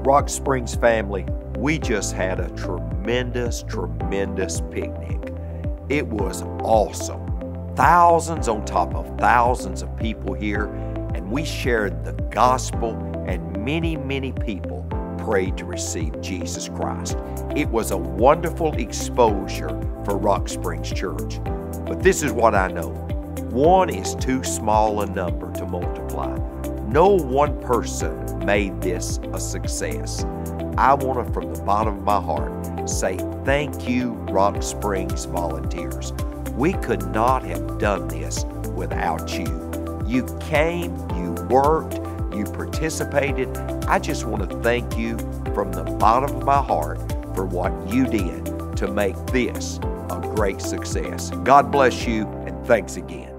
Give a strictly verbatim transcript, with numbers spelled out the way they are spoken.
Rock Springs family, we just had a tremendous, tremendous picnic. It was awesome. Thousands on top of thousands of people here, and we shared the gospel, and many, many people prayed to receive Jesus Christ. It was a wonderful exposure for Rock Springs Church. But this is what I know. One is too small a number to multiply. No one person made this a success. I want to, from the bottom of my heart, say thank you, Rock Springs volunteers. We could not have done this without you. You came, you worked, you participated. I just want to thank you from the bottom of my heart for what you did to make this a great success. God bless you, and thanks again.